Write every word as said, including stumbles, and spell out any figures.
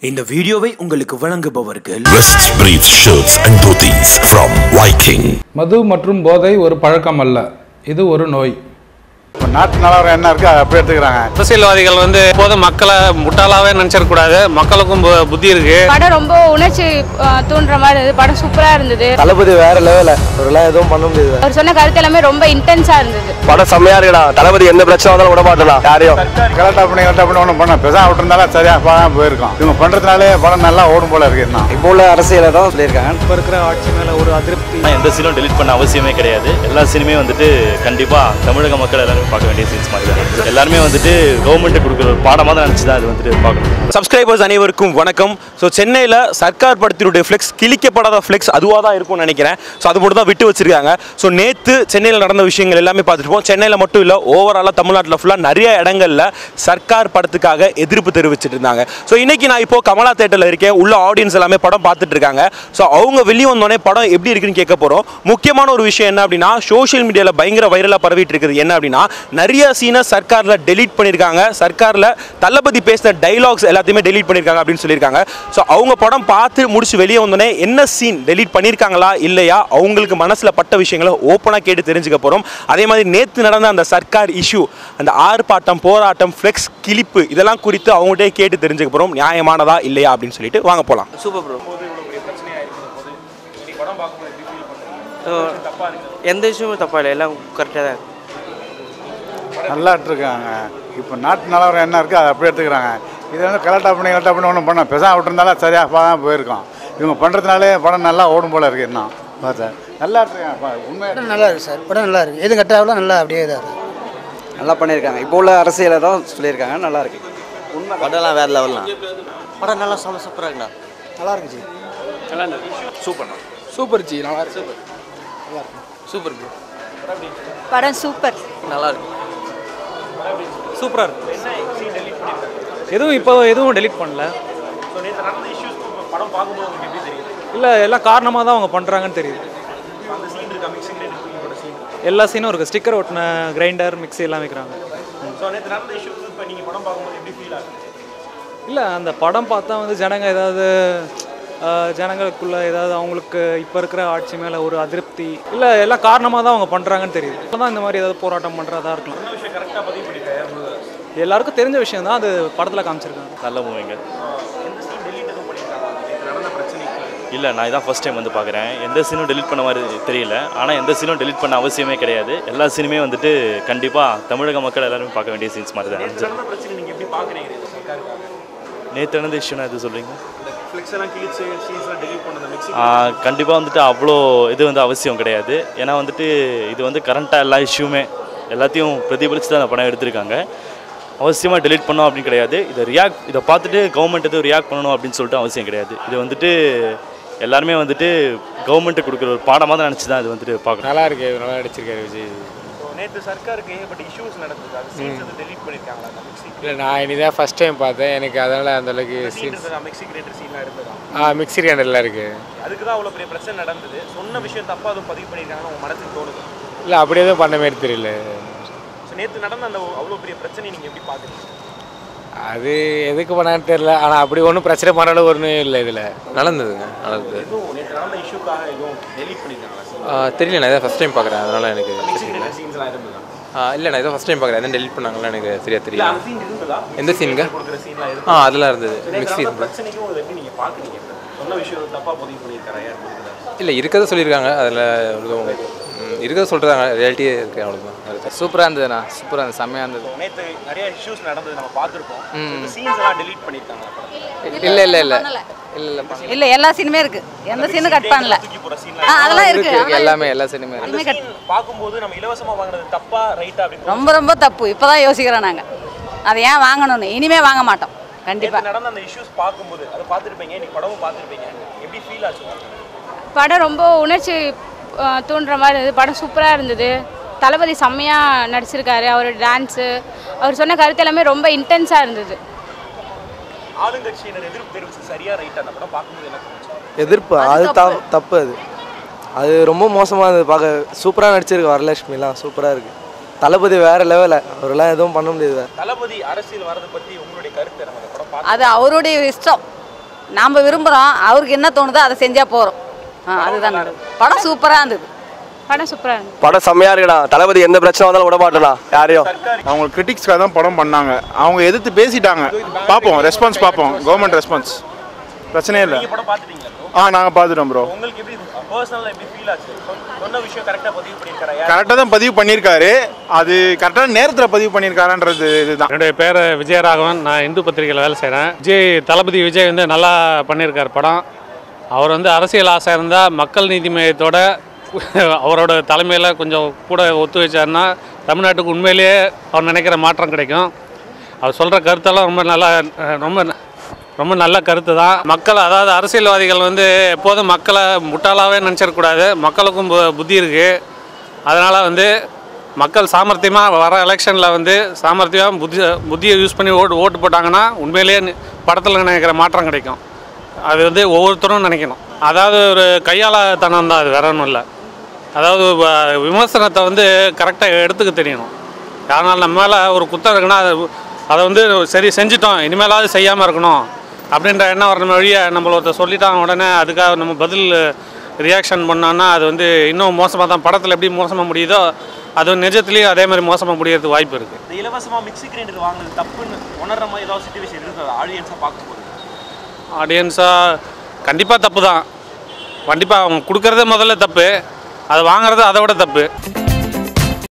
இந்த வீடியோவை உங்களுக்கு வழங்குபவர்கள் West Breed Shirts and Dhotis from Viking. மது மற்றும் போதை ஒரு பழக்கம் அல்ல, இது ஒரு நோய். நாட்டு நிலவரம் என்ன இருக்கு அதை அப்படி எடுத்துக்கிறாங்க. அரசியல்வாதிகள் வந்து எப்போதும் மக்களை முட்டாளாவே நினைச்சிடக்கூடாது, மக்களுக்கும் புத்தி இருக்கு. படம் ரொம்ப உணர்ச்சி தூண்டுற மாதிரி இருந்தது. படம் சூப்பரா இருந்தது. தளபதி வேற லெவல, அவரெல்லாம் எதுவும் பண்ண முடியாது. அவர் சொன்ன கருத்து எல்லாமே ரொம்ப இன்டென்ஸா இருந்தது. படம் செம்மையா இருக்குடா. தளபதி எந்த பிரச்சனை வந்தாலும் விட மாட்டலாம் யாரையும். கரெக்டா பண்ணி கரெக்டா பண்ணி ஒன்றும் பண்ண பெருசாக விட்டுருந்தாலும் சரியா படம் போயிருக்கோம். இவங்க பண்றதுனாலே படம் நல்லா ஓடும் போல இருக்கு. என்ன இப்போ உள்ள அரசியலை தான் சொல்லியிருக்காங்க. இப்போ இருக்கிற ஆட்சி மேல ஒரு அதிருப்தி. எந்த சீனும் டெலிட் பண்ண அவசியமே கிடையாது. எல்லா சீனுமே வந்துட்டு கண்டிப்பா தமிழக மக்கள் எல்லாரும் பார்க்க வேண்டிய சீன்ஸ் மாதிரி தான். எல்லாருமே வந்துட்டு கவர்மெண்ட் கொடுக்குற ஒரு பாடமாக தான் நினச்சி தான் அது வந்துட்டு பார்க்கணும். சப்ஸ்கிரைபர்ஸ் அனைவருக்கும் வணக்கம். ஸோ சென்னையில் சர்க்கார் படத்தினுடைய ஃப்ளெக்ஸ், கிழிக்கப்படாத ஃப்ளெக்ஸ் அதுவாக தான் இருக்கும்னு நினைக்கிறேன். ஸோ அது மட்டும் தான் விட்டு வச்சிருக்காங்க. ஸோ நேற்று சென்னையில் நடந்த விஷயங்கள் எல்லாமே பார்த்துருப்போம். சென்னையில் மட்டும் இல்லை, ஓவராலாக தமிழ்நாட்டில் ஃபுல்லாக நிறைய இடங்களில் சர்க்கார் படத்துக்காக எதிர்ப்பு தெரிவிச்சிட்டு இருந்தாங்க. ஸோ இன்னைக்கு நான் இப்போ கமலா தேட்டரில் இருக்கேன். உள்ள ஆடியன்ஸ் எல்லாமே படம் பார்த்துட்டு இருக்காங்க. ஸோ அவங்க வெளியே வந்தோடனே படம் எப்படி இருக்குன்னு கேட்க போகிறோம். முக்கியமான ஒரு விஷயம் என்ன அப்படின்னா, சோஷியல் மீடியாவில் பயங்கர வைரலாக பரவிட்டு இருக்குது. என்ன அப்படின்னா, நிறைய சீனை சர்க்காரில் டெலீட் பண்ணியிருக்காங்க. சர்க்காரில் தளபதி பேசுகிற டைலாக்ஸ் எல்லாத்தையுமே டெலீட் பண்ணியிருக்காங்க அப்படின்னு சொல்லியிருக்காங்க. ஸோ அவங்க படம் பார்த்து முடிச்சு வெளியே வந்தோடனே என்ன சீன் டெலீட் பண்ணியிருக்காங்களா இல்லையா, அவங்களுக்கு மனசில் பட்ட விஷயங்களை ஓப்பனாக கேட்டு தெரிஞ்சுக்க போகிறோம். அதே மாதிரி நேற்று நடந்த அந்த சர்க்கார் இஷ்யூ, அந்த ஆர்ப்பாட்டம், போராட்டம், ஃப்ளெக்ஸ் கிளிப்பு, இதெல்லாம் குறித்து அவங்கள்ட்டே கேட்டு தெரிஞ்சுக்க போகிறோம். நியாயமானதா இல்லையா அப்படின்னு சொல்லிட்டு வாங்க போகலாம். Super bro. எந்த விஷயமும் தப்பா இல்லை, எல்லாம் கரெக்டாக தான் இருக்கு. நல்லா இருக்காங்க. இப்போ நாட்டு நிலவரம் என்ன இருக்கு அதை அப்படி எடுத்துக்கிறாங்க. இது வந்து கரெக்டாக பண்ணி கரெக்டாக பண்ணி ஒன்றும் பண்ண பெருசாக விட்டுருந்தாலும் சரியாக படம் போயிருக்கோம். இவங்க பண்ணுறதுனாலே படம் நல்லா ஓடும் போல இருக்கு. என்ன பார்த்தா நல்லா இருக்காங்க. உண்மையாக நல்லா இருக்குது சார், படம் நல்லா இருக்குது. எது கரெக்டாக நல்லா அப்படியே தான் இருக்குது. நல்லா பண்ணியிருக்காங்க. இப்போ உள்ள அரசியலை தான் சொல்லியிருக்காங்க. நல்லா இருக்கு. உண்மை படம்லாம் வேற லெவல்லாம். படம் நல்லா செம்ம சூப்பராக இருக்குண்ணா. நல்லா இருக்குச்சு. நல்லா இருந்தது. சூப்பர் சூப்பர் ஜி, நல்லா இருக்கு. Super bro. படம் சூப்பர், நல்லா இருக்கு. சூப்பராக இருக்கு. எதுவும் இப்போ எதுவும் டெலிட் பண்ணல. இல்லை, எல்லாம் காரணமாக தான் அவங்க பண்ணுறாங்கன்னு தெரியுது. எல்லா சீனும் இருக்குது. ஸ்டிக்கர் ஒட்டின கிரைண்டர், மிக்ஸி எல்லாம் வைக்கிறாங்க. இல்லை, அந்த படம் பார்த்தா வந்து ஜனங்க ஏதாவது ஜனங்களுக்குள்ள ஏதாவது அவங்களுக்கு இப்போ இருக்கிற ஆட்சி மேலே ஒரு அதிருப்தி, இல்லை எல்லாம் காரணமாக தான் அவங்க பண்ணுறாங்கன்னு தெரியுது. இப்போ தான் இந்த மாதிரி ஏதாவது போராட்டம் பண்ணுறதா இருக்கலாம். எல்லாருக்கும் தெரிஞ்ச விஷயம் தான், அது படத்தில் காமிச்சிருக்காங்க. நல்ல மூவிங்க. இல்லை, நான் இதான் ஃபர்ஸ்ட் டைம் வந்து பார்க்குறேன். எந்த சீனும் டெலிட் பண்ண மாதிரி தெரியல. ஆனால் எந்த சீனும் டெலிட் பண்ண அவசியமே கிடையாது. எல்லா சீனுமே வந்துட்டு கண்டிப்பாக தமிழக மக்கள் எல்லாருமே பார்க்க வேண்டிய சீன்ஸ் மாதிரி தான். நேற்று நடந்த இஷ்யூனா எது சொல்கிறீங்க? கண்டிப்பாக வந்துட்டு அவ்வளோ இது வந்து அவசியம் கிடையாது. ஏன்னா வந்துட்டு இது வந்து கரண்ட்டாக எல்லா இஷ்யூமே எல்லாத்தையும் பிரதிபலித்து தான் அந்த படம் எடுத்திருக்காங்க. அவசியமாக டெலிட் பண்ணோம் அப்படின்னு கிடையாது. இதை ரியாக்ட் இதை பார்த்துட்டு கவர்மெண்ட் எதுவும் ரியாக்ட் பண்ணணும் அப்படின்னு சொல்லிட்டு அவசியம் கிடையாது. இது வந்துட்டு எல்லாருமே வந்துட்டு கவர்மெண்ட்டு கொடுக்குற ஒரு பாடமாக தான் நினச்சி தான் இது வந்துட்டு பார்க்கணும். நல்லா இருக்கு, நல்லா நடிச்சிருக்காரு விஜய். நேற்று சர்க்காருக்கு ஏகப்பட்ட இஷ்யூஸ் நடந்தது. அது சீன்ஸ் வந்து டெலீட் பண்ணிருக்காங்களா? இல்லை, நான் இனிதான் ஃபர்ஸ்ட் டைம் பார்த்தேன். எனக்கு அதனால் அந்த அளவுக்கு சீன்ஸ் மிக்ஸி கிரைண்டர் சீன்லாம் இருந்ததா? ஆ, மிக்ஸி கிரைண்டர்லாம் இருக்குது. அதுக்கு தான் அவ்வளோ பெரிய பிரச்சனை நடந்தது. சொன்ன விஷயம் தப்பாக அதுவும் பதிவு பண்ணியிருக்காங்கன்னு உங்கள் மனசுக்கு தோணுது? இல்லை, அப்படி எதுவும் பண்ண மாதிரி தெரியல. ஸோ நேற்று நடந்த அந்த அவ்வளோ பெரிய பிரச்சனையை நீங்கள் எப்படி பார்க்குறீங்க? அது எதுக்கு பண்ணான்னு தெரியல. ஆனால் அப்படி ஒன்றும் பிரச்சனை பண்ண அளவு ஒன்றும் இல்லை. இதில் நடந்ததுங்க, நடந்தது. எதுவும் நேற்று நடந்த இஷ்யூக்காக எதுவும் டெலீட் பண்ணியிருக்காங்களா? தெரியல, நான் இதான் ஃபஸ்ட் டைம் பார்க்குறேன். அதனால் எனக்கு சீன்ஸ்லாம் இருந்ததா? இல்லை, நான் இதான் ஃபஸ்ட் டைம் பார்க்குறேன். எதுவும் டெலிட் பண்ணாங்களா எனக்கு சரியா தெரியல. அந்த சீன் இருந்ததா? எந்த சீனுங்க? ஆ, அதெல்லாம் இருந்தது. மிக்ஸி இருந்தது. பிரச்சனைக்கும் எப்படி நீங்கள் பார்க்குறீங்க? சொன்ன விஷயம் தப்பாக பதிவு பண்ணியிருக்காரா? யார் இல்லை, இருக்கிறத சொல்லியிருக்காங்க. அதில் எதுவும் இருக்கிறத சொல்கிறாங்க. ரியாலிட்டியே இருக்குது, அவ்வளோதான். சூப்பராக இருந்ததுண்ணா. சூப்பராக இருந்தது, செம்மையாக இருந்தது. நேற்று நிறைய இஷ்யூஸ் நடந்தது, நம்ம பார்த்துருப்போம். இந்த சீன்ஸ் எல்லாம் டெலீட் பண்ணியிருக்காங்களா? இல்லை இல்லை இல்லை இல்லை இல்லை, எல்லா சீனுமே இருக்கு. எந்த சீனும் கட் பண்ணல. அதெல்லாம் இருக்கு, எல்லாமே எல்லா சீனுமே பார்க்கும்போது நம்ம இலவசமாக வாங்குறது தப்பா ரைட்டா அப்படின்னு ரொம்ப ரொம்ப தப்பு. இப்போதான் யோசிக்கிறோம் நாங்கள் அதை ஏன் வாங்கணும்னு. இனிமே வாங்க மாட்டோம் கண்டிப்பாக. நடந்த அந்த இஷ்யூஸ் பார்க்கும்போது அதை பார்த்துருப்பீங்க, இன்னைக்கு படமும் பார்த்துருப்பீங்க, எப்படி ஃபீல் ஆச்சு? படம் ரொம்ப உணர்ச்சி தூண்டுற மாதிரி இருந்தது. படம் சூப்பராக இருந்தது. தளபதி செம்மையாக நடிச்சிருக்காரு. அவரோட டான்ஸு, அவர் சொன்ன கருத்து எல்லாமே ரொம்ப இன்டென்ஸாக இருந்தது. ஆளுங்கட்சியினர் எதிர்ப்பு தெரிவிச்சு சரியா ரைட்டா அந்த படம் பார்க்கும்போது என்ன தோணுச்சு? எதிர்ப்பு அது தப்பு. அது அது ரொம்ப மோசமாக இருந்தது பார்க்க. சூப்பராக நடிச்சிருக்கு. வரலட்சுமிலாம் சூப்பராக இருக்குது. தளபதி வேற லெவல, அவரெல்லாம் எதுவும் பண்ண முடியாது. தளபதி அரசியல் வரதை பற்றி உங்களுடைய கருத்து? நம்ம படம் அது அவருடைய இஷ்டம். நாம் விரும்புகிறோம், அவருக்கு என்ன தோணுதோ அதை செஞ்சால் போகிறோம். அதுதான் படம் சூப்பராக இருந்தது. படம் சூப்பராக இருந்தது. படம் செம்மையாக இருக்குண்ணா. தளபதி எந்த பிரச்சனை வந்தாலும் விட மாட்டோண்ணா யாரையும். அவங்க கிரிட்டிக்ஸ்க்காக தான் படம் பண்ணாங்க. அவங்க எதிர்த்து பேசிட்டாங்க. பார்ப்போம், ரெஸ்பான்ஸ் பார்ப்போம், கவர்மெண்ட் ரெஸ்பான்ஸ். பிரச்சனையே இல்லை. ஆ நாங்கள் பார்த்துட்டோம் ப்ரோ. கரெக்டாக தான் பதிவு பண்ணியிருக்காரு. அது கரெக்டான நேரத்தில் பதிவு பண்ணியிருக்காருன்றது இதுதான். என்னுடைய பேர் விஜயராகவன். நான் இந்து பத்திரிகையில் வேலை செய்கிறேன். விஜய் தளபதி விஜய் வந்து நல்லா பண்ணியிருக்கார் படம். அவர் வந்து அரசியல் ஆசை இருந்தால் மக்கள் நீதி மையத்தோட அவரோட தலைமையில் கொஞ்சம் கூட ஒத்து வச்சாருன்னா தமிழ்நாட்டுக்கு உண்மையிலேயே அவர் நினைக்கிற மாற்றம் கிடைக்கும். அவர் சொல்கிற கருத்தெல்லாம் ரொம்ப நல்லா ரொம்ப ரொம்ப நல்ல கருத்து தான். மக்கள் அதாவது அரசியல்வாதிகள் வந்து எப்போதும் மக்களை முட்டாளாகவே நினச்சிடக்கூடாது. மக்களுக்கும் புத்தி இருக்குது. அதனால் வந்து மக்கள் சாமர்த்தியமாக வர எலெக்ஷனில் வந்து சாமர்த்தியமாக புத்தி புத்தியை யூஸ் பண்ணி ஓட்டு ஓட்டு போட்டாங்கன்னா உண்மையிலேயே படத்தில் நினைக்கிற மாற்றம் கிடைக்கும். அது வந்து ஒவ்வொருத்தரும் நினைக்கணும். அதாவது ஒரு கையாளத்தனம் தான், அது வேற ஒன்றும் இல்லை. அதாவது விமர்சனத்தை வந்து கரெக்டாக எடுத்துக்க தெரியணும். அதனால் நம்ம மேலே ஒரு குத்தம் இருக்குன்னா அதை அதை வந்து சரி செஞ்சிட்டோம், இனிமேலாவது செய்யாமல் இருக்கணும் அப்படின்ற எண்ணம் வர வழியை நம்மள ஒருத்தர் சொல்லிட்டாங்க உடனே அதுக்காக நம்ம பதில் ரியாக்ஷன் பண்ணோன்னா அது வந்து இன்னும் மோசமாக தான். படத்தில் எப்படி மோசமாக முடியுதோ அது நிஜத்துலேயும் அதே மாதிரி மோசமாக முடியறதுக்கு வாய்ப்பு இருக்குது. இலவசமாக மிக்சி கிரைண்டர் வாங்குறது தப்புன்னு உணர்ற மாதிரி ஏதாவது சிச்சுவேஷன் இருக்குது ஆடியன்ஸாக பார்க்கும்போது? ஆடியன்ஸாக கண்டிப்பாக தப்பு தான். கண்டிப்பாக அவங்க கொடுக்குறதே முதல்ல தப்பு, அதை வாங்குறது அதை விட தப்பு.